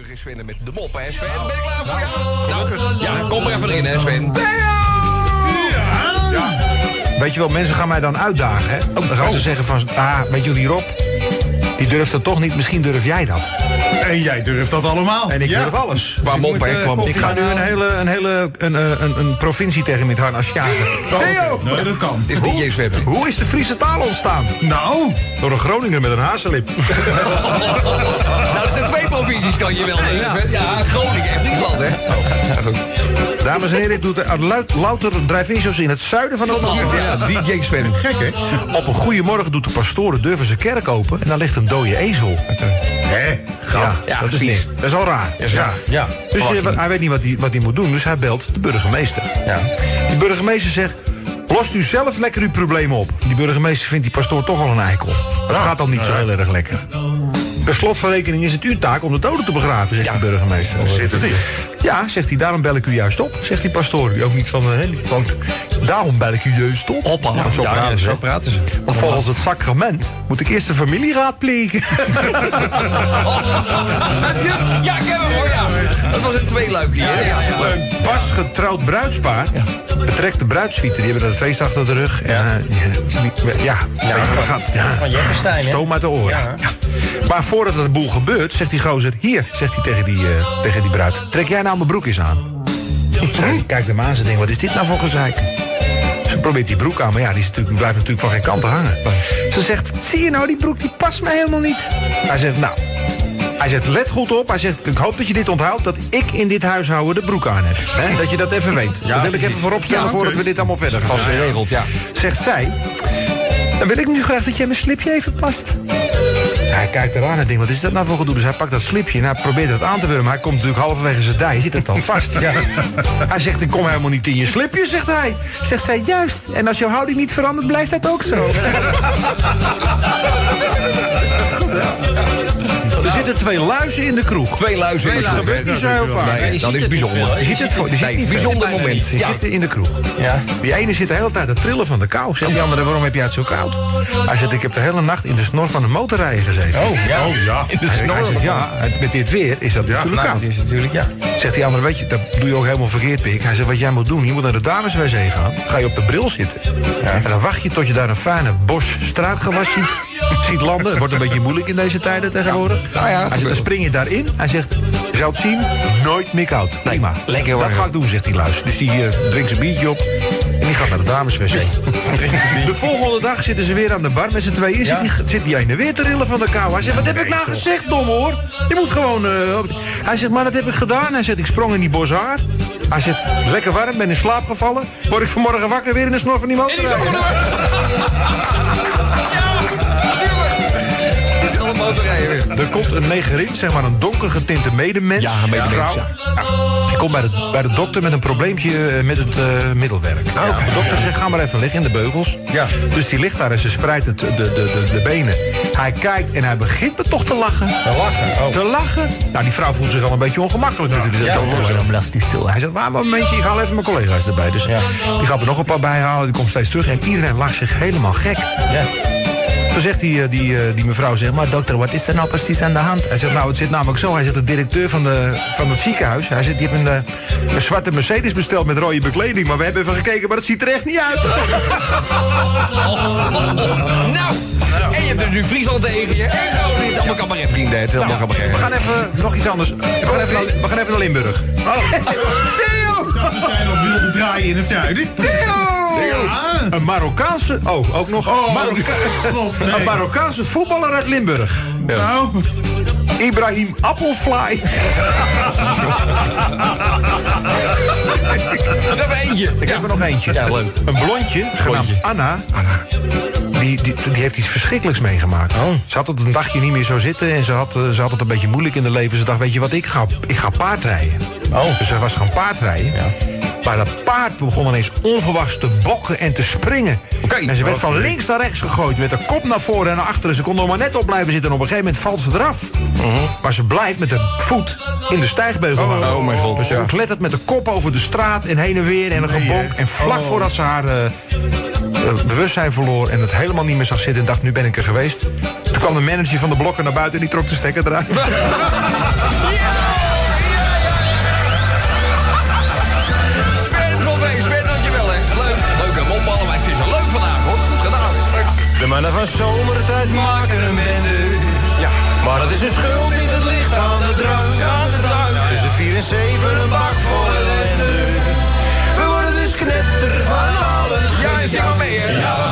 gelukkig is Sven er met de mop, hè Sven? Ben je klaar voor jou? Nou, ja, kom er even in, hè Sven. Ja. Weet je wel, mensen gaan mij dan uitdagen, hè? Dan gaan ze zeggen van, weet je wel, die Rob, die durft dat toch niet, misschien durf jij dat. En jij durft dat allemaal. En ik durf alles. Qua mop, hè? Ik ga nu een provincie tegen met harnas jagen. Theo! Nee, dat kan. Is DJ Sven. Hoe is de Friese taal ontstaan? Nou, Door een Groninger met een hazenlip. Nou, dat zijn 2 provincies, kan je wel denken, Sven. Ja, Groningen en Friesland, hè? Ja, goed. Dames en heren, ik doe het louter drive-in-shows in het zuiden van het land. Ja, DJ Sven. gek hè? Op een goede morgen doet de pastoor de deur van zijn kerk open en daar ligt een dode ezel. Hé, Ja, dat is vies. niet. Dat is al raar. ja. Dus hij weet niet wat hij moet doen, dus hij belt de burgemeester. Ja. De burgemeester zegt, lost u zelf lekker uw problemen op. Die burgemeester vindt die pastoor toch al een eikel. Dat gaat dan niet zo heel erg lekker. Per slot van rekening is het uw taak om de doden te begraven, zegt de burgemeester. Zit het in? Ja, zegt hij, daarom bel ik u juist op, zegt die pastoor. Die ook niet van, want daarom bel ik u juist op. Hoppa. Want zo praten ze. Want volgens het sacrament moet ik eerst de familie raadplegen. Ja, ik heb hem hoor, ja. Dat was een 2-luikje, hè? Een pas getrouwd bruidspaar betrekt de bruidssuite. Die hebben dat feest achter de rug. En, Van Jefferstein, hè? stoom uit de oren. Ja. Ja. Maar voordat het boel gebeurt, zegt die gozer... Hier, zegt hij tegen die bruid. Trek jij nou mijn broek eens aan. Zij kijkt hem aan, ze denkt, wat is dit nou voor gezeik? Ze probeert die broek aan, maar ja, die blijft natuurlijk van geen kant te hangen. Ze zegt, zie je nou, die broek die past mij helemaal niet. Hij zegt, let goed op. Hij zegt, ik hoop dat je dit onthoudt, dat ik in dit huishouden de broek aan heb. Hè? Dat je dat even weet. Dat wil ik even vooropstellen voordat we dit allemaal verder gaan. Vast geregeld, ja. Zegt zij, dan wil ik nu graag dat jij mijn slipje even past. Hij kijkt eraan en denkt, wat is dat nou voor gedoe? Dus hij pakt dat slipje en hij probeert het aan te wurmen. Hij komt natuurlijk halverwege zijn dij, zit het dan vast. Ja. Hij zegt, ik kom helemaal niet in je slipje, zegt hij. Zegt zij, juist. En als jouw houding niet verandert, blijft dat ook zo. Er zitten 2 luizen in de kroeg. 2 luizen in de Dat kroeg. gebeurt niet zo heel vaak. Nee, dat is bijzonder. Je ziet het voor. Nee, bijzonder moment. Die Ja. zitten in de kroeg. Ja. Die ene zit de hele tijd te trillen van de kou. Zegt die andere, waarom heb jij het zo koud? Hij zegt, ik heb de hele nacht in de snor van de motorrijder gezeten. Oh, ja. Hij zegt, ja, met dit weer is dat natuurlijk koud. Dat is natuurlijk, ja. Zegt die andere, weet je, dat doe je ook helemaal verkeerd, pik. Hij zegt, wat jij moet doen, je moet naar de dameswc gaan. Ga je op de bril zitten. En dan wacht je tot je daar een fijne bos struikgewas ziet landen. Het wordt een beetje moeilijk in deze tijden tegenwoordig. Nou ja, Hij zegt, dan spring je daarin. Hij zegt, je zou het zien, nooit meer koud. Prima. lekker hoor. Dat ga ik doen, zegt die luis. Dus die drinkt zijn biertje op en die gaat naar de dameswc. De volgende dag zitten ze weer aan de bar met z'n tweeën. Zit die ene weer te rillen van de kou. Hij zegt, wat heb ik nou gezegd, dom hoor? Je moet gewoon... Hij zegt, maar dat heb ik gedaan. Hij zegt, ik sprong in die bos haar. Hij zegt, lekker warm, ben in slaap gevallen. Word ik vanmorgen wakker weer in de snor van die motorrijder. Er komt een negerin, zeg maar een donker getinte medemens. Ja, een medemens, vrouw. Die komt bij de dokter met een probleempje met het middelwerk. De dokter zegt, ga maar even liggen in de beugels. Ja. Dus die ligt daar en ze spreidt de benen. Hij kijkt en hij begint me toch te lachen. Te lachen? Nou, die vrouw voelt zich al een beetje ongemakkelijk natuurlijk. Waarom lacht hij zo? Hij zegt, maar een momentje, ik haal even mijn collega's erbij. Dus die gaat er nog een paar bij halen, die komt steeds terug. En iedereen lacht zich helemaal gek. Ja. Toen zegt die mevrouw, zeg maar, dokter, wat is er nou precies aan de hand? Hij zegt, nou, het zit namelijk zo. Hij zegt, de directeur van het ziekenhuis. Hij zegt, die heeft een zwarte Mercedes besteld met rode bekleding. Maar we hebben even gekeken, maar het ziet er echt niet uit. Nou, en je hebt dus nu Friesland tegen je. En gewoon niet allemaal cabaretvrienden. Het is allemaal cabaret. We gaan even nog iets anders. We gaan even naar Limburg. Theo! Dat jij nog wilde draaien in het zuiden. Theo! Ja. Een Marokkaanse... Oh, ook nog. Een Marokkaanse voetballer uit Limburg. Nou, Ibrahim Applefly. Dat hebben we eentje. Ik heb er nog eentje. Ja, leuk. Een blondje, genaamd Anna. Die heeft iets verschrikkelijks meegemaakt. Ze had het een dagje niet meer zo zitten en ze had het een beetje moeilijk in haar leven. Ze dacht, weet je wat, ik ga paardrijden. Dus ze was gaan paardrijden. Ja. Maar dat paard begon ineens onverwachts te bokken en te springen. En ze werd van links naar rechts gegooid met de kop naar voren en naar achteren. Ze kon er maar net op blijven zitten en op een gegeven moment valt ze eraf. Maar ze blijft met de voet in de stijgbeugel hangen. Oh mijn god. Dus ze klettert met de kop over de straat en heen en weer en een gebonk. En vlak voordat ze haar bewustzijn verloor en het helemaal niet meer zag zitten en dacht, nu ben ik er geweest. Toen kwam de manager van de blokken naar buiten en die trok de stekker eruit. Ja! is hun schuld niet, het ligt aan de drank. Tussen 4 en 7 een bak vol ellende. We worden dus knetter van allen. Ja, zing maar mee, hè?